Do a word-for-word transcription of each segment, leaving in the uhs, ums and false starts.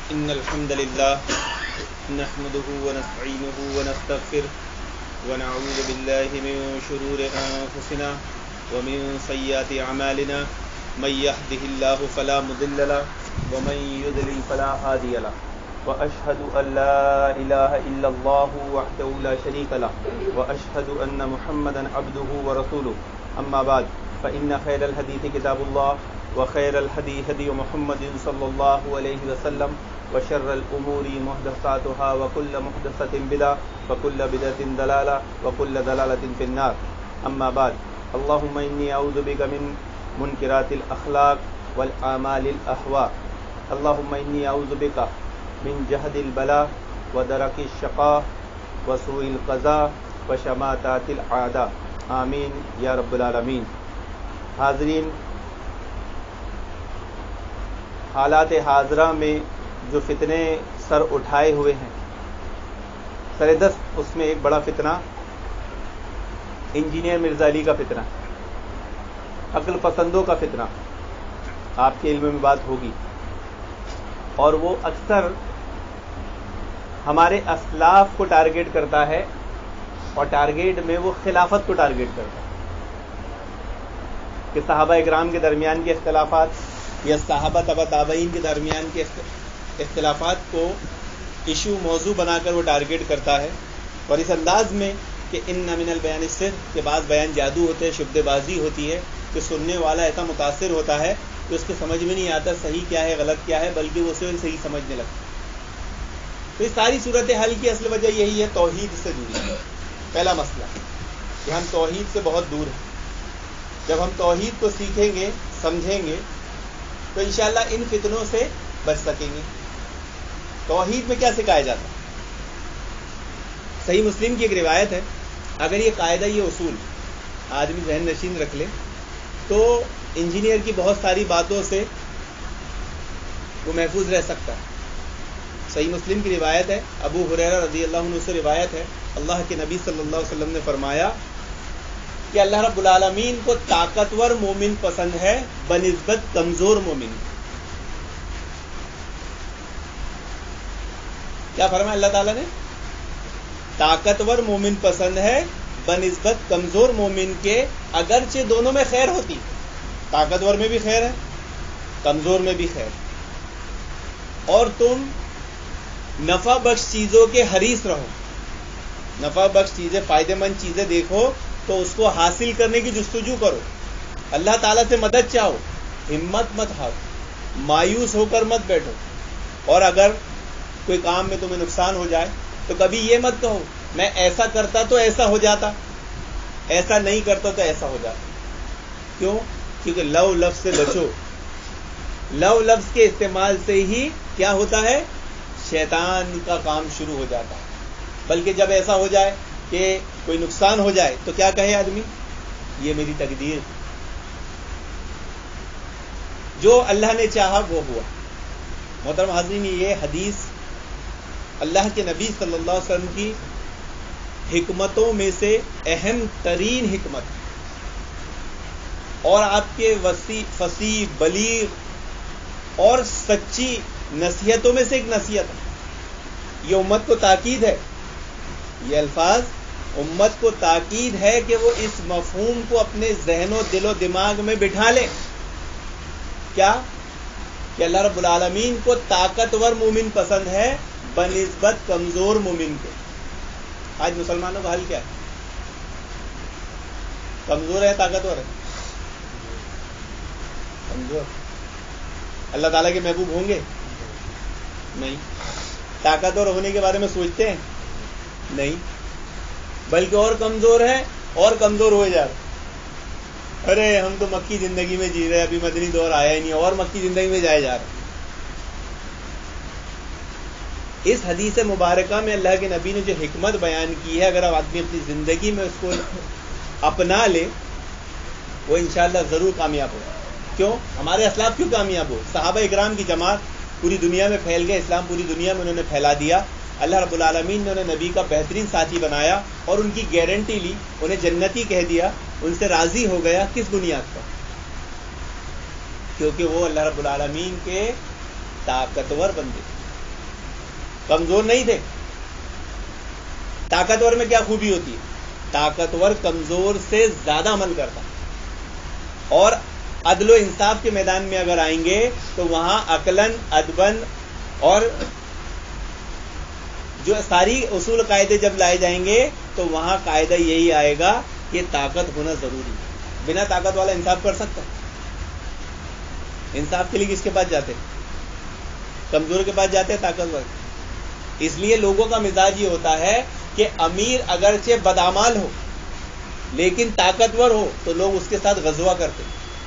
إن الحمد لله نحمده ونستعينه ونستغفره ونعوذ بالله من شرور أنفسنا ومن سيئات أعمالنا من يهده الله فلا مضل له ومن يضلل فلا هادي له وأشهد أن لا إله إلا الله وحده لا شريك له وأشهد أن محمدا عبده ورسوله أما بعد فإن خير الحديث كتاب الله وخير الهدي هدي محمد صلى الله عليه وسلم وشر الأمور محدثاتها وكل محدثة بدعة وكل بدعة ضلالة وكل ضلالة في النار أما بعد اللهم إني أعوذ بك من منكرات الأخلاق والأعمال الأهواء اللهم إني أعوذ بك من جهد البلاء ودرك الشقاء وسوء القضاء وشماتات الأعداء آمین یا رب العالمین۔ حاضرین، حالات حاضرہ میں جو فتنے سر اٹھائے ہوئے ہیں، سر دست اس میں ایک بڑا فتنہ انجینئر مرزا علی کا فتنہ، عقل پسندوں کا فتنہ آپ کے علم میں بات ہوگی، اور وہ اکثر ہمارے اسلاف کو ٹارگیٹ کرتا ہے، اور ٹارگیٹ میں وہ خلافت کو ٹارگیٹ کرتا ہے کہ صحابہ اکرام کے درمیان کے اختلافات یا صحابہ تبع تابعین کے درمیان کے اختلافات کو ایشو موضوع بنا کر وہ ٹارگیٹ کرتا ہے، اور اس انداز میں کہ ان من البیان السحر کے بعد بیان جادو ہوتے ہیں، شبدے بازی ہوتی ہے کہ سننے والا ایسا متاثر ہوتا ہے کہ اس کو سمجھ میں نہیں آتا صحیح کیا ہے غلط کیا ہے، بلکہ وہ اسے صحیح سمجھنے لگتا ہے۔ تو اس ساری صورتحال کی اصل وجہ یہی ہے، توحید سے جڑی ہے۔ پہلا مسئلہ کہ ہم توحید سے بہت دور ہیں۔ جب ہم توحید کو سیکھیں گے، سمجھیں گے، تو انشاءاللہ ان فتنوں سے بچ سکیں گے۔ توحید میں کیا سکھایا جاتا ہے؟ صحیح مسلم کی ایک روایت ہے، اگر یہ قاعدہ، یہ اصول آدمی ذہن نشین رکھ لے تو انجینئر کی بہت ساری باتوں سے وہ محفوظ رہ سکتا ہے۔ صحیح مسلم کی روایت ہے، ابو ہریرہ رضی اللہ عنہ سے روایت ہے، اللہ کے نبی صلی اللہ علیہ وسلم نے فرمایا کہ اللہ رب العالمین کو طاقتور مومن پسند ہے بنسبت کمزور مومن۔ کیا فرمایا اللہ تعالیٰ نے؟ طاقتور مومن پسند ہے بنسبت کمزور مومن کے، اگرچہ دونوں میں خیر ہوتی، طاقتور میں بھی خیر ہے، کمزور میں بھی خیر، اور تم نفع بخش چیزوں کے حریص رہو، نفع بخش چیزیں، فائدہ مند چیزیں دیکھو تو اس کو حاصل کرنے کی جستجو کرو، اللہ تعالیٰ سے مدد چاہو، ہمت مت ہارو، مایوس ہو کر مت بیٹھو، اور اگر کوئی کام میں تمہیں نقصان ہو جائے تو کبھی یہ مت کہو میں ایسا کرتا تو ایسا ہو جاتا، ایسا نہیں کرتا تو ایسا ہو جاتا۔ کیوں؟ کیونکہ لو لفظ سے بچو، لو لفظ کے استعمال سے ہی کیا ہوتا ہے؟ شیطان کا کام شروع ہو جاتا ہے۔ بلکہ جب ایسا ہو جائے کہ کوئی نقصان ہو جائے تو کیا کہے آدمی؟ یہ میری تقدیر، جو اللہ نے چاہا وہ ہوا۔ محترم حاضرین، یہ حدیث اللہ کے نبی صلی اللہ علیہ وسلم کی حکمتوں میں سے اہم ترین حکمت، اور آپ کے وسیع فصیح بلیغ اور سچی نصیحتوں میں سے ایک نصیحت ہے۔ یہ امت کو تاکید ہے، یہ الفاظ امت کو تاکید ہے کہ وہ اس مفہوم کو اپنے ذہن و دل و دماغ میں بٹھا لیں۔ کیا؟ کہ اللہ رب العالمین کو طاقتور مومن پسند ہے بنسبت کمزور مومن کے۔ آج مسلمانوں کا حال کیا ہے؟ کمزور ہے طاقتور ہے؟ کمزور۔ اللہ تعالیٰ کے محبوب ہوں گے؟ نہیں۔ طاقتور ہونے کے بارے میں سوچتے ہیں؟ نہیں، بلکہ اور کمزور ہے اور کمزور ہوئے جا رہے۔ ارے ہم تو مکی زندگی میں جی رہے، ابھی مدنی دور آیا ہی نہیں، اور مکی زندگی میں جائے جا رہے۔ اس حدیث مبارکہ میں اللہ کے نبی نے جو حکمت بیان کی ہے، اگر آپ آدمی اپنی زندگی میں اس کو اپنا لے وہ انشاءاللہ ضرور کامیاب ہوگا۔ کیوں؟ ہمارے اسلاف کیوں کامیاب ہو؟ صحابہ اکرام کی جماعت پوری دنیا میں پھیل گئے، اسلام پوری دنیا میں انہوں نے پھیلا دیا، اللہ رب العالمین نے انہیں نبی کا بہترین ساتھی بنایا اور ان کی گارنٹی لی، انہیں جنتی کہہ دیا، ان سے راضی ہو گیا۔ کس بنیاد پر؟ کیونکہ وہ اللہ رب العالمین کے طاقتور بندے، کمزور نہیں تھے. طاقتور میں کیا خوبی ہوتی ہے؟ طاقتور کمزور سے زیادہ عمل کرتا. اور عدل و انصاف کے میدان میں اگر آئیں گے تو وہاں عقلاً ادباً اور جو ساری اصول قاعدے جب لائے جائیں گے تو وہاں قاعدہ یہی آئے گا کہ طاقت ہونا ضروری ہے. بنا طاقت والا انصاف کر سکتا ہے؟ انصاف کے لیے کس کے پاس جاتے؟ کمزور کے پاس جاتے ہیں طاقتور. اس لیے لوگوں کا مزاج یہ ہوتا ہے کہ امیر اگرچہ بدعمال ہو لیکن طاقتور ہو تو لوگ اس کے ساتھ غزوہ کرتے.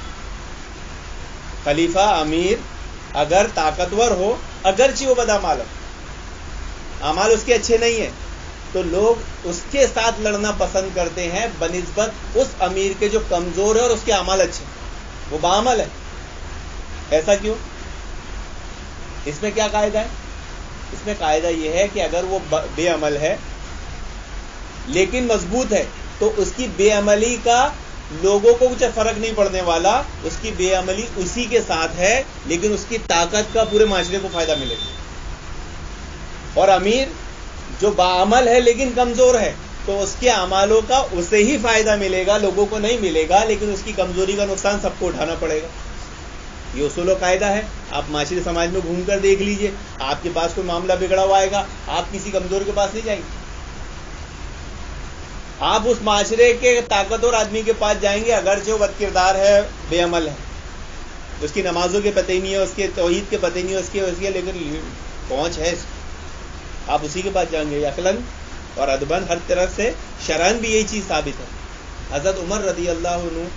خلیفہ امیر اگر طاقتور ہو اگرچہ وہ بدعمال ہو, اعمال اس کے اچھے نہیں ہیں, تو لوگ اس کے ساتھ لڑنا پسند کرتے ہیں بنسبت اس امیر کے جو کمزور ہے اور اس کے اعمال اچھے, وہ باعمل ہے. ایسا کیوں؟ اس میں کیا قاعدہ ہے؟ اس میں قاعدہ یہ ہے کہ اگر وہ بے عمل ہے لیکن مضبوط ہے تو اس کی بے عملی کا لوگوں کو کچھ فرق نہیں پڑنے والا, اس کی بے عملی اسی کے ساتھ ہے لیکن اس کی طاقت کا پورے معاشرے کو فائدہ ملے گا. اور امیر جو باعمل ہے لیکن کمزور ہے تو اس کے اعمالوں کا اسے ہی فائدہ ملے گا, لوگوں کو نہیں ملے گا, لیکن اس کی کمزوری کا نقصان سب کو اٹھانا پڑے گا. یہ اصول و قاعدہ ہے. آپ معاشرے سماج میں گھوم کر دیکھ لیجئے, آپ کے پاس کوئی معاملہ بگڑا ہوا آئے گا, آپ کسی کمزور کے پاس نہیں جائیں گے, آپ اس معاشرے کے طاقتور آدمی کے پاس جائیں گے اگرچہ وہ بد کردار ہے, بے عمل ہے, اس کی نمازوں کے پتہ نہیں ہے, اس کے توحید کے پتہ نہیں ہے, اس کے اس کے لیکن پہنچ ہے, آپ اسی کے پاس جائیں گے. عقلاً اور ادباً ہر طرف سے شرعاً بھی یہی چیز ثابت ہے. حضرت عمر رضی اللہ عنہ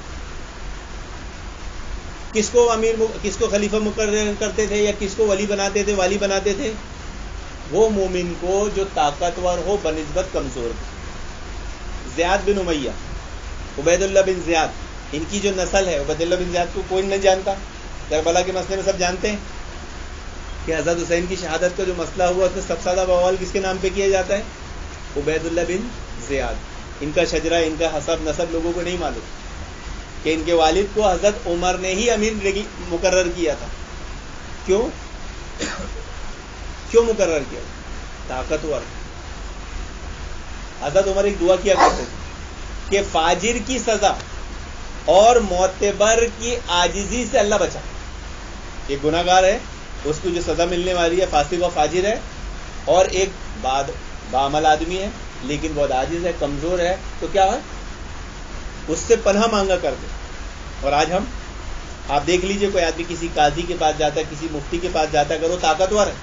کس کو امیر کس کو خلیفہ مقرر کرتے تھے یا کس کو ولی بناتے تھے, والی بناتے تھے؟ وہ مومن کو جو طاقتور ہو بنسبت کمزور. زیاد بن امیہ, عبید اللہ بن زیاد, ان کی جو نسل ہے, عبید اللہ بن زیاد کو کوئی نہیں جانتا, کربلا کے مسئلے میں سب جانتے ہیں کہ حضرت حسین کی شہادت کا جو مسئلہ ہوا اس میں سب سے زیادہ بوال کس کے نام پہ کیا جاتا ہے؟ عبید اللہ بن زیاد. ان کا شجرہ, ان کا حسب نسب لوگوں کو نہیں معلوم کہ ان کے والد کو حضرت عمر نے ہی امیر مقرر کیا تھا. کیوں کیوں مقرر کیا؟ طاقتور. حضرت عمر ایک دعا کیا کرتے تھے کہ فاجر کی سزا اور معتبر کی عاجزی سے اللہ بچا. ایک گناہ گار ہے, اس کو جو سزا ملنے والی ہے, فاسق و فاجر ہے, اور ایک بعد باعمل آدمی ہے لیکن بہت عاجز ہے, کمزور ہے, تو کیا ہے اس سے پناہ مانگا کرتے. اور آج ہم آپ دیکھ لیجئے, کوئی آدمی کسی قاضی کے پاس جاتا ہے, کسی مفتی کے پاس جاتا ہے, اگر وہ طاقتور ہے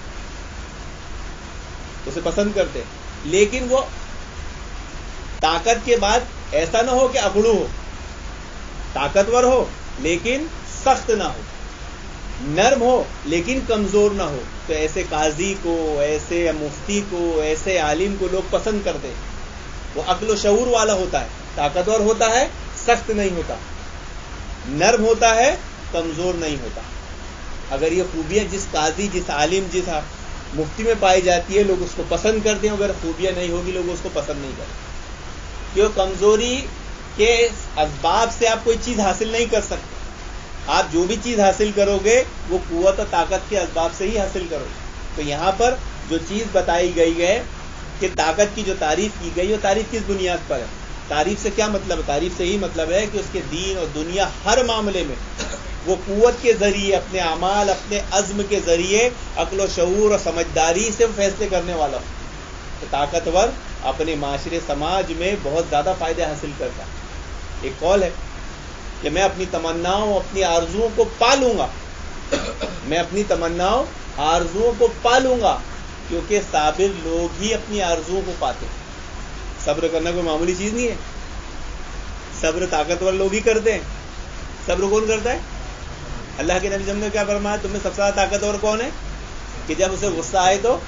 اسے پسند کرتے, لیکن وہ طاقت کے بعد ایسا نہ ہو کہ اکڑو ہو, طاقتور ہو لیکن سخت نہ ہو, نرم ہو لیکن کمزور نہ ہو, تو ایسے قاضی کو, ایسے مفتی کو, ایسے عالم کو لوگ پسند کرتے. وہ عقل و شعور والا ہوتا ہے, طاقتور ہوتا ہے, سخت نہیں ہوتا, نرم ہوتا ہے, کمزور نہیں ہوتا. اگر یہ خوبیاں جس قاضی, جس عالم, جس مفتی میں پائی جاتی ہے لوگ اس کو پسند کرتے ہیں, اگر خوبیاں نہیں ہوگی لوگ اس کو پسند نہیں کرتے. کیوں؟ کمزوری کے اسباب سے آپ کوئی چیز حاصل نہیں کر سکتے. آپ جو بھی چیز حاصل کرو گے وہ قوت اور طاقت کے اسباب سے ہی حاصل کرو گے. تو یہاں پر جو چیز بتائی گئی ہے کہ طاقت کی جو تعریف کی گئی, وہ تعریف کس بنیاد پر ہے؟ تعریف سے کیا مطلب ہے؟ تعریف سے ہی مطلب ہے کہ اس کے دین اور دنیا ہر معاملے میں وہ قوت کے ذریعے, اپنے اعمال, اپنے عزم کے ذریعے, عقل و شعور اور سمجھداری سے فیصلے کرنے والا ہو. تو طاقتور اپنے معاشرے سماج میں بہت زیادہ فائدے حاصل کرتا ہے. ایک قول ہے کہ میں اپنی تمناؤں, اپنی آرزوؤں کو پالوں گا, میں اپنی تمناؤں, آرزوؤں کو پالوں گا, کیونکہ صابر لوگ ہی اپنی آرزوؤں کو پاتے ہیں. صبر کرنا کوئی معمولی چیز نہیں ہے, صبر طاقتور لوگ ہی کرتے ہیں. صبر کون کرتا ہے؟ اللہ کے نبی صلی اللہ علیہ وسلم نے کیا فرمایا, تم میں سب سے زیادہ طاقتور کون ہے؟ کہ جب اسے غصہ آئے تو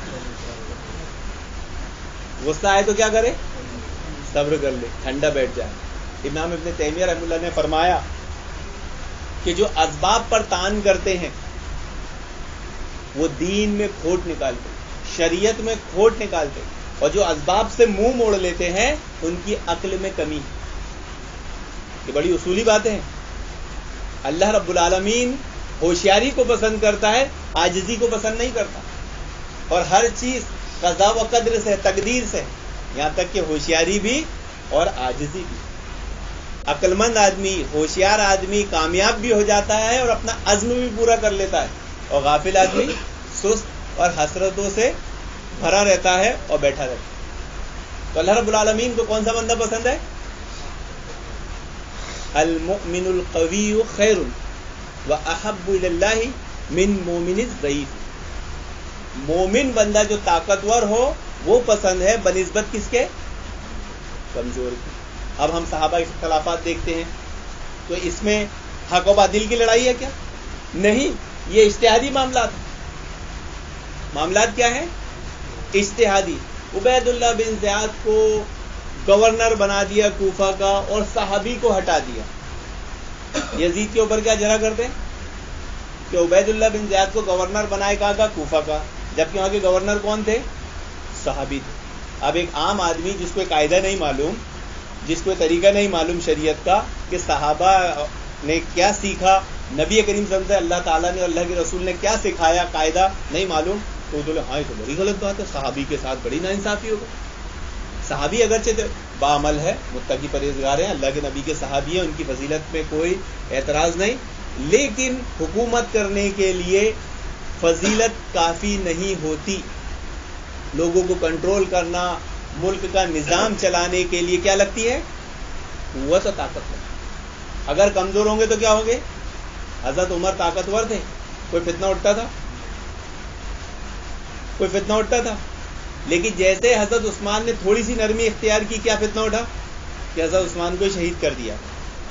غصہ آئے تو کیا کرے؟ صبر کر لے, ٹھنڈا بیٹھ جائے. امام ابن تیمیہ رحمہ اللہ نے فرمایا کہ جو اسباب پر تان کرتے ہیں وہ دین میں کھوٹ نکالتے, شریعت میں کھوٹ نکالتے, اور جو اسباب سے منہ موڑ لیتے ہیں ان کی عقل میں کمی ہے. یہ بڑی اصولی باتیں ہیں. اللہ رب العالمین ہوشیاری کو پسند کرتا ہے, عاجزی کو پسند نہیں کرتا. اور ہر چیز قضا و قدر سے، تقدیر سے، یہاں تک کہ ہوشیاری بھی اور عاجزی بھی۔ عقل مند آدمی، ہوشیار آدمی کامیاب بھی ہو جاتا ہے اور اپنا عزم بھی پورا کر لیتا ہے، اور غافل آدمی سست اور حسرتوں سے بھرا رہتا ہے اور بیٹھا رہتا ہے۔ تو اللہ رب العالمین کو کون سا بندہ پسند ہے؟ المؤمن القوی خیر واحب الی اللہ من مومن الضعیف۔ مومن بندہ جو طاقتور ہو وہ پسند ہے بنسبت کس کے؟ کمزور کی۔ اب ہم صحابہ کے اختلافات دیکھتے ہیں تو اس میں حق و باطل کی لڑائی ہے کیا؟ نہیں، یہ اجتہادی معاملات ہیں۔ معاملات کیا ہیں؟ اجتہادی۔ عبید اللہ بن زیاد کو گورنر بنا دیا کوفہ کا اور صحابی کو ہٹا دیا۔ یزید کے اوپر کیا جرا کرتے ہیں کہ عبید اللہ بن زیاد کو گورنر بنائے کہاں کا؟ کوفہ کا، جبکہ وہاں کے گورنر کون تھے؟ صحابی تھے۔ اب ایک عام آدمی جس کو قاعدہ نہیں معلوم، جس کو طریقہ نہیں معلوم شریعت کا کہ صحابہ نے کیا سیکھا، نبی کریم صلی اللہ علیہ وسلم سے اللہ تعالیٰ نے، اللہ کے رسول نے کیا سکھایا، قاعدہ نہیں معلوم، تو وہ بولے ہاں یہ تو بڑی غلط بات ہے، صحابی کے ساتھ بڑی ناانصافی ہوگی۔ صحابی اگرچہ باعمل ہے، متقی پرہیزگار ہیں، اللہ کے نبی کے صحابی ہیں، ان کی فضیلت میں کوئی اعتراض نہیں، لیکن حکومت کرنے کے لیے فضیلت کافی نہیں ہوتی۔ لوگوں کو کنٹرول کرنا، ملک کا نظام چلانے کے لیے کیا لگتی ہے؟ قوت و طاقت لگتی۔ اگر کمزور ہوں گے تو کیا ہوں گے؟ حضرت عمر طاقتور تھے، کوئی فتنہ اٹھتا تھا؟ کوئی فتنہ اٹھتا تھا؟ لیکن جیسے حضرت عثمان نے تھوڑی سی نرمی اختیار کی، کیا فتنہ اٹھا کہ حضرت عثمان کو شہید کر دیا،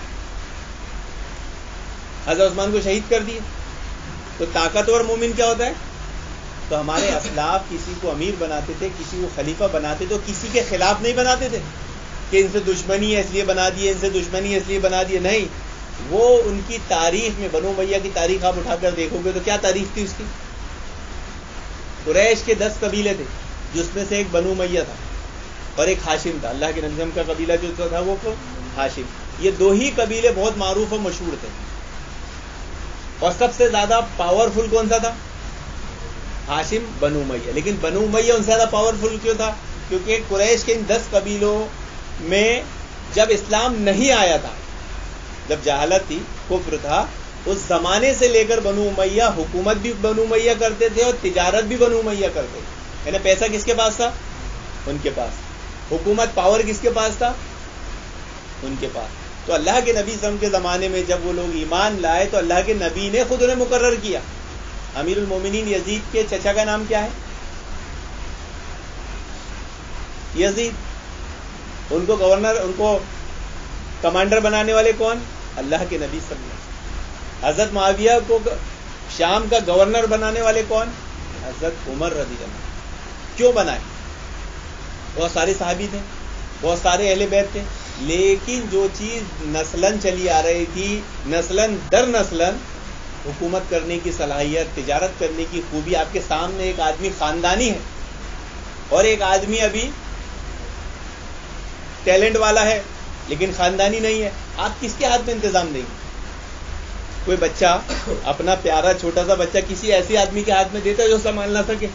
حضرت عثمان کو شہید کر دیا۔ تو طاقتور مومن کیا ہوتا ہے؟ تو ہمارے اسلاف کسی کو امیر بناتے تھے، کسی کو خلیفہ بناتے تھے، کسی کے خلاف نہیں بناتے تھے کہ ان سے دشمنی ہے اس لیے بنا دیے، ان سے دشمنی ہے اس لیے بنا دیے، نہیں، وہ ان کی تاریخ میں، بنو امیہ کی تاریخ آپ اٹھا کر دیکھو گے تو کیا تاریخ تھی اس کی؟ قریش کے دس قبیلے تھے، جس میں سے ایک بنو امیہ تھا اور ایک ہاشم تھا۔ اللہ کے نبی کا قبیلہ جو تھا وہ ہاشم۔ یہ دو ہی قبیلے بہت معروف اور مشہور تھے، اور سب سے زیادہ پاورفل کون سا تھا؟ ہاشم، بنو امیہ۔ لیکن بنو امیہ ان سے زیادہ پاورفل کیوں تھا؟ کیونکہ قریش کے ان دس قبیلوں میں جب اسلام نہیں آیا تھا، جب جہالت تھی، کفر تھا، اس زمانے سے لے کر بنو امیہ حکومت بھی بنو امیہ کرتے تھے اور تجارت بھی بنو امیہ کرتے تھے۔ یعنی پیسہ کس کے پاس تھا؟ ان کے پاس۔ حکومت پاور کس کے پاس تھا؟ ان کے پاس۔ تو اللہ کے نبی صلی اللہ علیہ وسلم کے زمانے میں جب وہ لوگ ایمان لائے تو اللہ کے نبی نے خود انہیں مقرر کیا۔ امیر المومنین یزید کے چچا کا نام کیا ہے؟ یزید۔ ان کو گورنر، ان کو کمانڈر بنانے والے کون؟ اللہ کے نبی صلی اللہ علیہ وسلم۔ حضرت معاویہ کو شام کا گورنر بنانے والے کون؟ حضرت عمر رضی اللہ عنہ۔ کیوں بنائے؟ بہت سارے صحابی تھے، بہت سارے اہل بیت تھے، لیکن جو چیز نسلاً چلی آ رہی تھی، نسلاً در نسلاً، حکومت کرنے کی صلاحیت، تجارت کرنے کی خوبی، آپ کے سامنے ایک آدمی خاندانی ہے اور ایک آدمی ابھی ٹیلنٹ والا ہے لیکن خاندانی نہیں ہے، آپ کس کے ہاتھ میں انتظام دیں گے؟ کوئی بچہ، اپنا پیارا چھوٹا سا بچہ کسی ایسے آدمی کے ہاتھ میں دیتا ہے جو سنبھال نہ سکے؟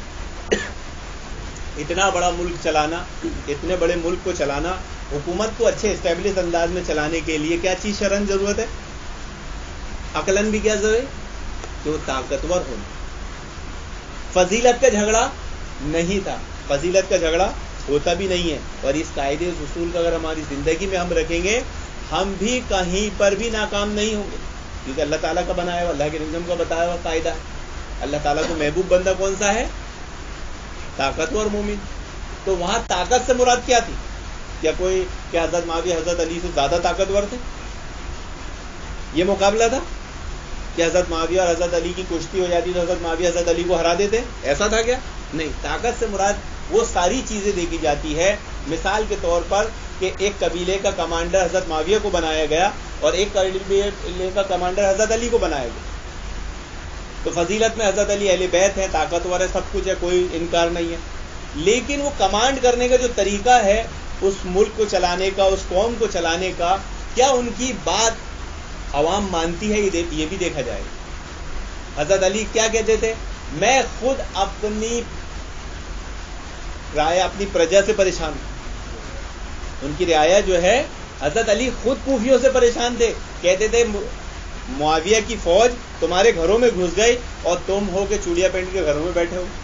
اتنا بڑا ملک چلانا، اتنے بڑے ملک کو چلانا، حکومت کو اچھے اسٹیبلش انداز میں چلانے کے لیے کیا چیز شرعاً ضرورت ہے؟ عقلاً بھی کیا ضرورت ہے؟ جو طاقتور ہو۔ فضیلت کا جھگڑا نہیں تھا، فضیلت کا جھگڑا ہوتا بھی نہیں ہے، اور اس قاعدے اس اصول کا اگر ہماری زندگی میں ہم رکھیں گے، ہم بھی کہیں پر بھی ناکام نہیں ہوں گے، کیونکہ اللہ تعالیٰ کا بنایا ہوا، اللہ کے نظام کا بتایا ہوا قاعدہ ہے۔ اللہ تعالیٰ کو محبوب بندہ کون سا ہے؟ طاقتور مومن۔ تو وہاں طاقت سے مراد کیا تھی؟ کیا کوئی کہ حضرت معاویہ حضرت علی سے زیادہ طاقتور تھے؟ یہ مقابلہ تھا کہ حضرت معاویہ اور حضرت علی کی کشتی ہو جاتی تو حضرت معاویہ حضرت علی کو ہرا دیتے؟ ایسا تھا کیا؟ نہیں، طاقت سے مراد وہ ساری چیزیں دیکھی جاتی ہے۔ مثال کے طور پر کہ ایک قبیلے کا کمانڈر حضرت معاویہ کو بنایا گیا اور ایک قبیلے کا کمانڈر حضرت علی کو بنایا گیا، تو فضیلت میں حضرت علی اہل بیت ہے، طاقتور ہے، سب کچھ ہے، کوئی انکار نہیں ہے، لیکن وہ کمانڈ کرنے کا جو طریقہ ہے، اس ملک کو چلانے کا، اس قوم کو چلانے کا، کیا ان کی بات عوام مانتی ہے؟ یہ بھی دیکھا جائے گا۔ حضرت علی کیا کہتے تھے؟ میں خود اپنی رعایا اپنی پرجا سے پریشان، ان کی رعایا جو ہے، حضرت علی خود کوفیوں سے پریشان تھے، کہتے تھے معاویہ کی فوج تمہارے گھروں میں گھس گئی اور تم ہو کے چوڑیاں پہن کے گھروں میں بیٹھے ہو۔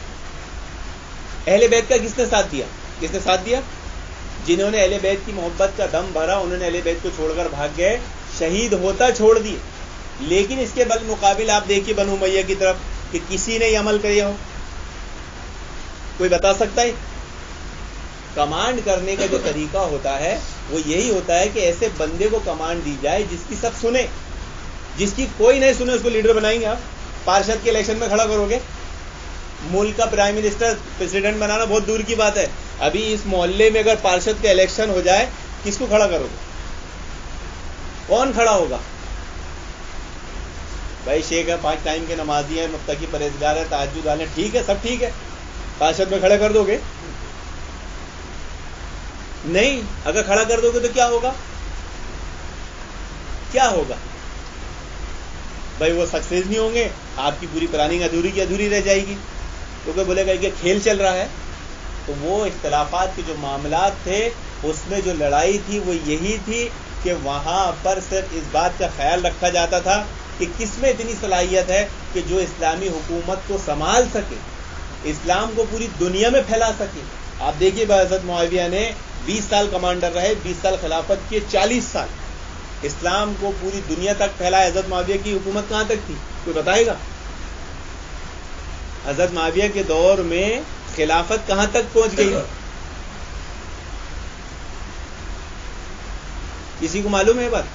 اہل بیت کا کس نے ساتھ دیا؟ کس نے ساتھ دیا؟ جنہوں نے اہل بیت کی محبت کا دم بھرا، انہوں نے اہل بیت کو چھوڑ کر بھاگ گئے، شہید ہوتا چھوڑ دیے۔ لیکن اس کے بالمقابل آپ دیکھیے بنو امیہ کی طرف کہ کسی نے یہ عمل کیا ہو؟ کوئی بتا سکتا ہے؟ کمانڈ کرنے کا جو طریقہ ہوتا ہے وہ یہی ہوتا ہے کہ ایسے بندے کو کمانڈ دی جائے جس کی سب سنے، جس کی کوئی نہیں سنے، اس کو لیڈر بنائیں گے آپ؟ پارشد کے الیکشن میں کھڑا کرو گے؟ ملک کا پرائم منسٹر پریزیڈنٹ بنانا بہت دور کی بات ہے، ابھی اس محلے میں اگر پارشد کا الیکشن ہو جائے کس کو کھڑا کرو گے؟ کون کھڑا ہوگا؟ بھائی شیخ ہے، پانچ ٹائم کے نمازی ہیں، متقی پرہیزگار ہے، تہجد والے، ٹھیک ہے، سب ٹھیک ہے، پارشد میں کھڑا کر دو گے؟ نہیں، اگر کھڑا کر دو گے تو کیا ہوگا؟ کیا ہوگا بھائی؟ وہ سکسیز نہیں ہوں گے، آپ کی پوری پلاننگ ادھوری کی ادھوری رہ جائے گی، کیونکہ بولے گا کہ کھیل چل رہا ہے۔ تو وہ اختلافات کے جو معاملات تھے اس میں جو لڑائی تھی وہ یہی تھی کہ وہاں پر صرف اس بات کا خیال رکھا جاتا تھا کہ کس میں اتنی صلاحیت ہے کہ جو اسلامی حکومت کو سنبھال سکے، اسلام کو پوری دنیا میں پھیلا سکے۔ آپ دیکھیے حضرت معاویہ نے بیس سال کمانڈر رہے، بیس سال خلافت کیے، چالیس سال اسلام کو پوری دنیا تک پھیلایا۔ حضرت معاویہ کی حکومت کہاں تک تھی؟ کوئی بتائے گا؟ حضرت معاویہ کے دور میں خلافت کہاں تک پہنچ گئی؟ کسی کو معلوم ہے بات؟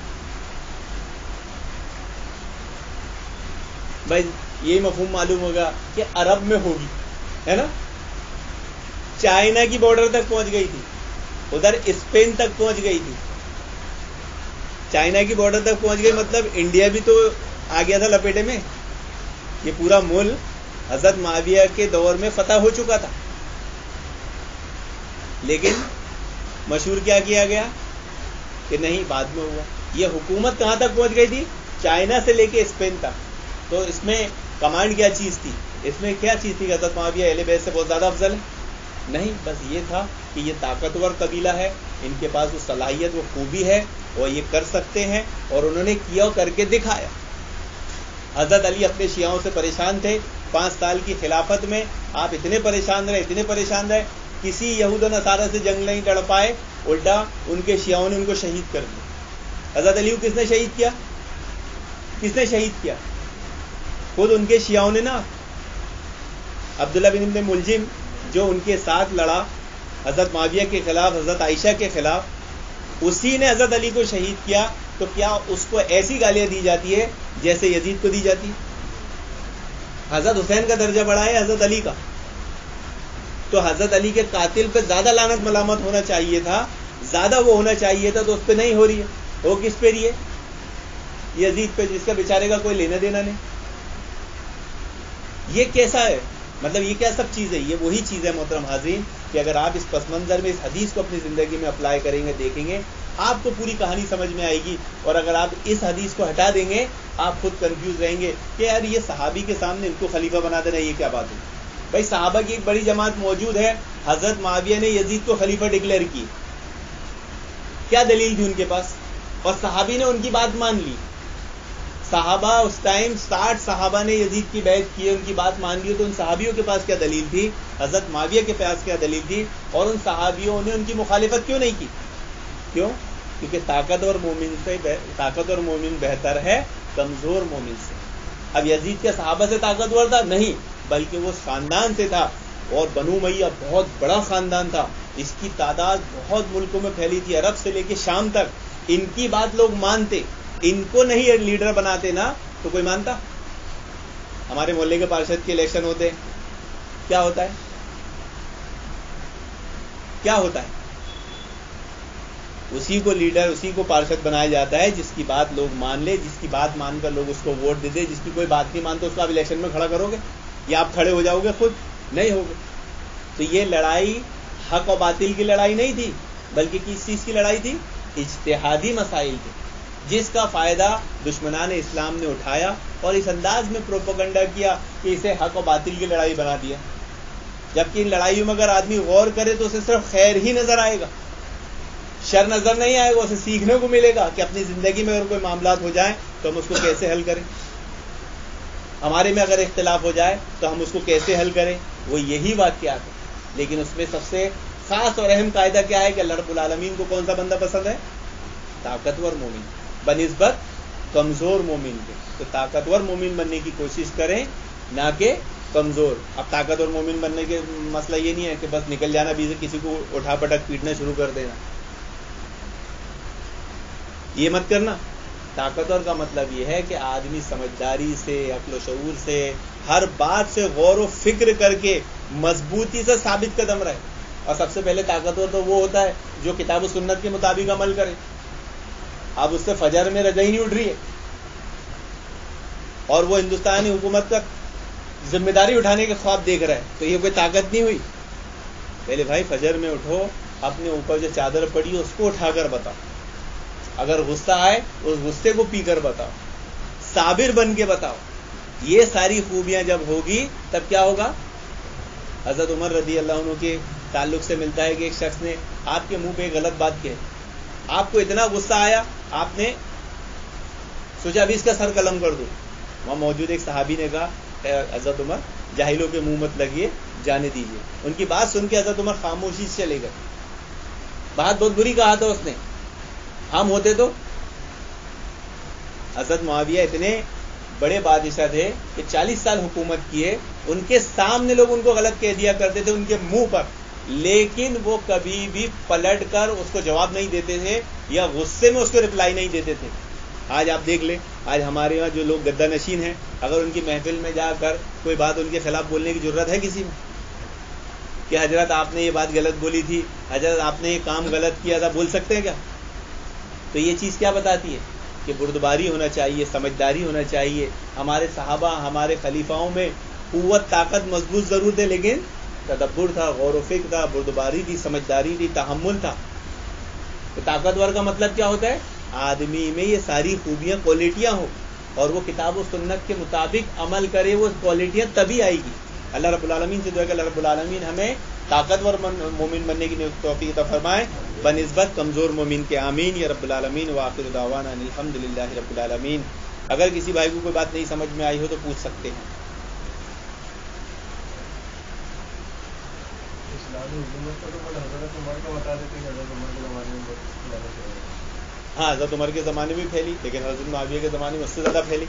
بھائی یہ مفہوم معلوم ہوگا کہ عرب میں ہوگی، ہے نا؟ چائنا کی بارڈر تک پہنچ گئی تھی، ادھر اسپین تک پہنچ گئی تھی۔ چائنا کی بارڈر تک پہنچ گئی مطلب انڈیا بھی تو آ گیا تھا لپیٹے میں۔ یہ پورا ملک حضرت معاویہ کے دور میں فتح ہو چکا تھا، لیکن مشہور کیا کیا گیا کہ نہیں، بعد میں ہوا۔ یہ حکومت کہاں تک پہنچ گئی تھی؟ چائنا سے لے کے اسپین تک۔ تو اس میں کمانڈ کیا چیز تھی؟ اس میں کیا چیز تھی کہ حضرت معاویہ اہل بیت سے بہت زیادہ افضل ہے؟ نہیں، بس یہ تھا کہ یہ طاقتور قبیلہ ہے، ان کے پاس وہ صلاحیت، وہ خوبی ہے، اور یہ کر سکتے ہیں، اور انہوں نے کیا اور کر کے دکھایا۔ حضرت علی اپنے شیعوں سے پریشان تھے، پانچ سال کی خلافت میں آپ اتنے پریشان رہے، اتنے پریشان رہے، کسی یہود و نصارہ سے جنگ نہیں لڑ پائے، الٹا ان کے شیعوں نے ان کو شہید کر دیا۔ حضرت علی کو کس نے شہید کیا؟ کس نے شہید کیا؟ خود ان کے شیعوں نے نا۔ عبداللہ بن ابن ملجم جو ان کے ساتھ لڑا حضرت معاویہ کے خلاف، حضرت عائشہ کے خلاف، اسی نے حضرت علی کو شہید کیا۔ تو کیا اس کو ایسی گالیاں دی جاتی ہے جیسے یزید کو دی جاتی؟ حضرت حسین کا درجہ بڑھا ہے حضرت علی کا، تو حضرت علی کے قاتل پہ زیادہ لعنت ملامت ہونا چاہیے تھا، زیادہ وہ ہونا چاہیے تھا، تو اس پہ نہیں ہو رہی ہے۔ وہ کس پہ رہی ہے؟ یزید پہ، جس کا بیچارے کا کوئی لینا دینا نہیں۔ یہ کیسا ہے؟ مطلب یہ کیا سب چیز ہے؟ یہ وہی چیز ہے محترم حاضرین کہ اگر آپ اس پس منظر میں اس حدیث کو اپنی زندگی میں اپلائی کریں گے، دیکھیں گے، آپ کو پوری کہانی سمجھ میں آئے گی۔ اور اگر آپ اس حدیث کو ہٹا دیں گے آپ خود کنفیوز رہیں گے کہ یار یہ صحابی کے سامنے ان کو خلیفہ بنا دینا، یہ کیا بات ہے؟ بھائی صحابہ کی ایک بڑی جماعت موجود ہے، حضرت معاویہ نے یزید کو خلیفہ ڈکلیئر کی، کیا دلیل تھی ان کے پاس؟ اور صحابی نے ان کی بات مان لی۔ صحابہ اس ٹائم ساٹھ صحابہ نے یزید کی بیعت کی، ان کی بات مان لی، تو ان صحابیوں کے پاس کیا دلیل تھی؟ حضرت معاویہ کے پاس کیا دلیل تھی؟ اور ان صحابیوں نے ان کی مخالفت کیوں نہیں کی؟ کیوں؟ کیونکہ طاقتور مومن سے طاقتور مومن بہتر ہے کمزور مومن سے۔ اب یزید کے صحابہ سے طاقتور تھا؟ نہیں، بلکہ وہ خاندان سے تھا، اور بنو امیہ بہت بڑا خاندان تھا، اس کی تعداد بہت ملکوں میں پھیلی تھی، عرب سے لے کے شام تک۔ ان کی بات لوگ مانتے، ان کو نہیں لیڈر بناتے نا تو کوئی مانتا؟ ہمارے محلے کے پارشد کے الیکشن ہوتے، کیا ہوتا ہے؟ کیا ہوتا ہے؟ اسی کو لیڈر، اسی کو پارشد بنایا جاتا ہے جس کی بات لوگ مان لے، جس کی بات مان کر لوگ اس کو ووٹ دے دے۔ جس کی کوئی بات نہیں مانتے اس کو آپ الیکشن میں کھڑا کرو گے یا آپ کھڑے ہو جاؤ گے؟ خود نہیں ہوگے۔ تو یہ لڑائی حق و باطل کی لڑائی نہیں تھی، بلکہ کس چیز کی لڑائی تھی؟ اجتہادی مسائل تھے، جس کا فائدہ دشمنان اسلام نے اٹھایا اور اس انداز میں پروپیگنڈا کیا کہ اسے حق و باطل کی لڑائی بنا دیا۔ جبکہ ان لڑائیوں میں اگر آدمی غور کرے تو اسے صرف خیر ہی نظر آئے گا, شر نظر نہیں آئے گا. اسے سیکھنے کو ملے گا کہ اپنی زندگی میں اگر کوئی معاملات ہو جائیں تو ہم اس کو کیسے حل کریں, ہمارے میں اگر اختلاف ہو جائے تو ہم اس کو کیسے حل کریں. وہ یہی واقعات ہیں. لیکن اس میں سب سے خاص اور اہم قاعدہ کیا ہے کہ اللہ رب العالمین کو کون سا بندہ پسند ہے؟ طاقتور مومن بنسبت کمزور مومن کے. تو طاقتور مومن بننے کی کوشش کریں, نہ کہ کمزور. اب طاقتور مومن بننے کے مسئلہ یہ نہیں ہے کہ بس نکل جانا بھی سے کسی کو اٹھا پٹک پیٹنا شروع کر دینا, یہ مت کرنا. طاقتور کا مطلب یہ ہے کہ آدمی سمجھداری سے, عقل و شعور سے, ہر بات سے غور و فکر کر کے مضبوطی سے ثابت قدم رہے. اور سب سے پہلے طاقتور تو وہ ہوتا ہے جو کتاب و سنت کے مطابق عمل کرے. اب اس سے فجر میں رجا ہی نہیں اٹھ رہی ہے اور وہ ہندوستانی حکومت کا ذمہ داری اٹھانے کے خواب دیکھ رہا ہے, تو یہ کوئی طاقت نہیں ہوئی. پہلے بھائی فجر میں اٹھو, اپنے اوپر جو چادر پڑی ہے اس کو اٹھا کر بتاؤ, اگر غصہ آئے اس غصے کو پی کر بتاؤ, صابر بن کے بتاؤ. یہ ساری خوبیاں جب ہوگی تب کیا ہوگا؟ حضرت عمر رضی اللہ عنہ کے تعلق سے ملتا ہے کہ ایک شخص نے آپ کے منہ پہ ایک غلط بات کہی, آپ کو اتنا غصہ آیا, آپ نے سوچا ابھی اس کا سر قلم کر دو. وہاں موجود ایک صحابی نے کہا حضرت عمر جاہلوں کے منہ مت لگیے, جانے دیجیے. ان کی بات سن کے حضرت عمر خاموشی سے چلے گئے. بات بہت بری کہا تھا اس نے, ہم ہوتے تو. حضرت معاویہ اتنے بڑے بادشاہ تھے کہ چالیس سال حکومت کیے, ان کے سامنے لوگ ان کو غلط کہہ دیا کرتے تھے ان کے منہ پر, لیکن وہ کبھی بھی پلٹ کر اس کو جواب نہیں دیتے تھے یا غصے میں اس کو رپلائی نہیں دیتے تھے. آج آپ دیکھ لیں, آج ہمارے یہاں جو لوگ گدہ نشین ہیں, اگر ان کی محفل میں جا کر کوئی بات ان کے خلاف بولنے کی ضرورت ہے کسی میں کہ حضرت آپ نے یہ بات غلط بولی تھی, حضرت آپ نے یہ کام غلط کیا تھا, بول سکتے ہیں کیا؟ تو یہ چیز کیا بتاتی ہے کہ بردباری ہونا چاہیے, سمجھداری ہونا چاہیے. ہمارے صحابہ, ہمارے خلیفاؤں میں قوت طاقت مضبوط ضرور تھے, لیکن تدبر تھا, غور و فکر تھا, بردباری تھی, سمجھداری تھی, تحمل تھا. تو طاقتور کا مطلب کیا ہوتا ہے؟ آدمی میں یہ ساری خوبیاں, کوالٹیاں ہوں اور وہ کتاب و سنت کے مطابق عمل کرے, وہ کوالٹیاں تبھی آئے گی. اللہ رب العالمین سے دعا کہ اللہ رب العالمین ہمیں طاقتور مومن بننے کی توفیق عطا فرمائے بنسبت کمزور مومن کے. آمین یا رب العالمین. وآخر دعوانا الحمد للہ رب العالمین. اگر کسی بھائی کو کوئی بات نہیں سمجھ میں آئی ہو تو پوچھ سکتے ہیں. ہاں, حضرت عمر کے زمانے میں پھیلی, لیکن حضرت معاویہ کے زمانے میں اس سے زیادہ پھیلی.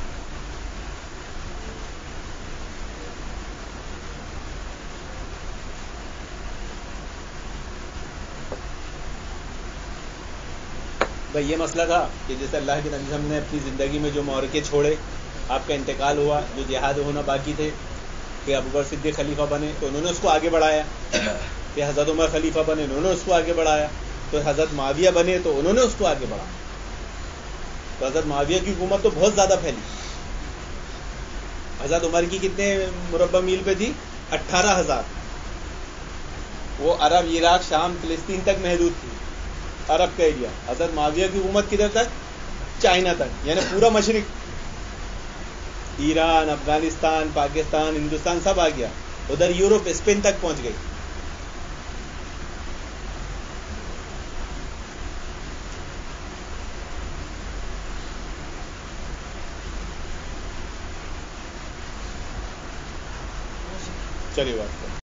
بھائی یہ مسئلہ تھا کہ جیسے اللہ کے نبی ہم نے اپنی زندگی میں جو معرکے چھوڑے, آپ کا انتقال ہوا, جو جہاد ہونا باقی تھے, کہ ابو بکر صدیق خلیفہ بنے تو انہوں نے اس کو آگے بڑھایا, کہ حضرت عمر خلیفہ بنے انہوں نے اس کو آگے بڑھایا, تو حضرت معاویہ بنے تو انہوں نے اس کو آگے بڑھایا. تو حضرت معاویہ کی حکومت تو بہت زیادہ پھیلی. حضرت عمر کی کتنے مربع میل پہ تھی؟ اٹھارہ ہزار. وہ عرب, عراق, شام, فلسطین تک محدود تھی, عرب کا ایریا. حضرت معاویہ کی حکومت کدھر تک؟ چائنا تک, یعنی پورا مشرق, ایران, افغانستان, پاکستان, ہندوستان سب آ گیا. ادھر یورپ, اسپین تک پہنچ گئی. چلیے بات